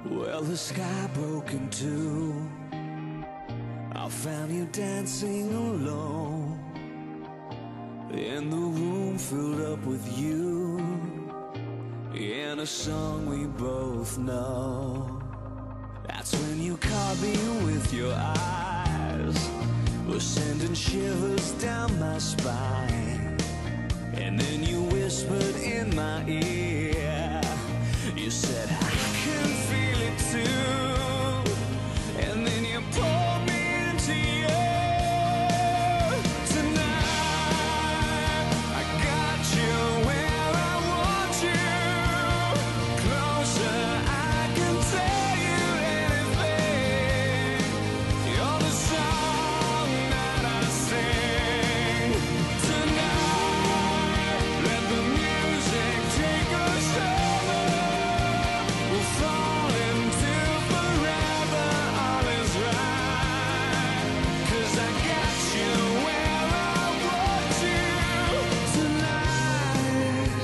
Well, the sky broke in two. I found you dancing alone, and the room filled up with you, in a song we both know. That's when you caught me with your eyes, were sending shivers down my spine. And then you whispered in my ear, you said, I can feel it too. And then you pulled me into you. Tonight I got you where I want you. Closer, I can tell you anything. You're the song that I sing. Tonight, let the music take us over. We'll fall into forever, all is right. 'Cause I got you where I want you. Tonight,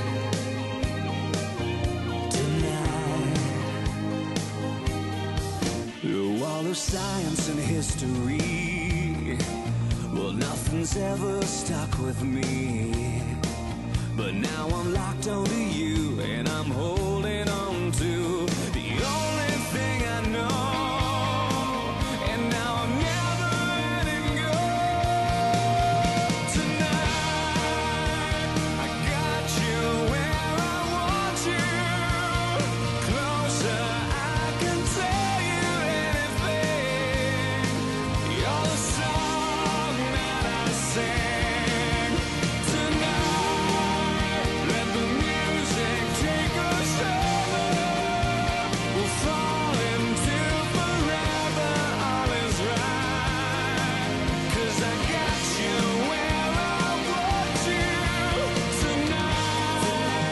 through all of science and history, well, nothing's ever stuck with me. But now I'm locked onto you, and I'm holding on to the only thing I know. And now I'm never letting go. Tonight I got you where I want you. Closer, I can tell you anything. You're the song that I sing. Tonight, let the music take us over. We'll fall into forever, all is right. 'Cause I got you where I want you. Tonight,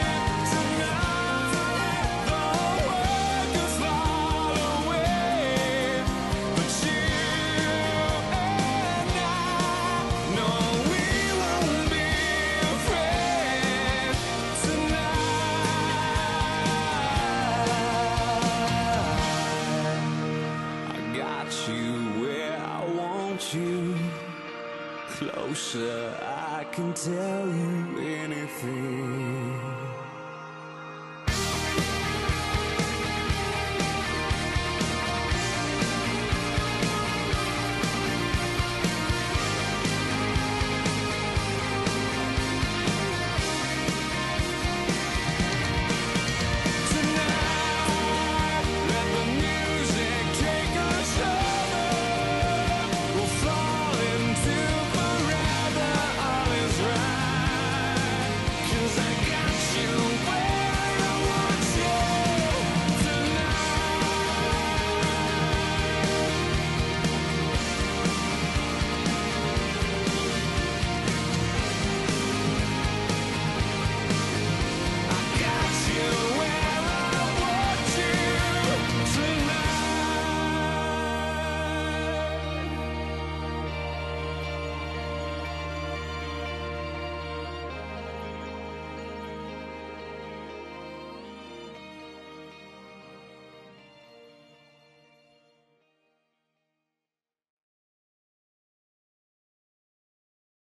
the whole world could fall away, but you and I know we won't be afraid. Tonight I got you where I want you. Closer, I can tell you anything.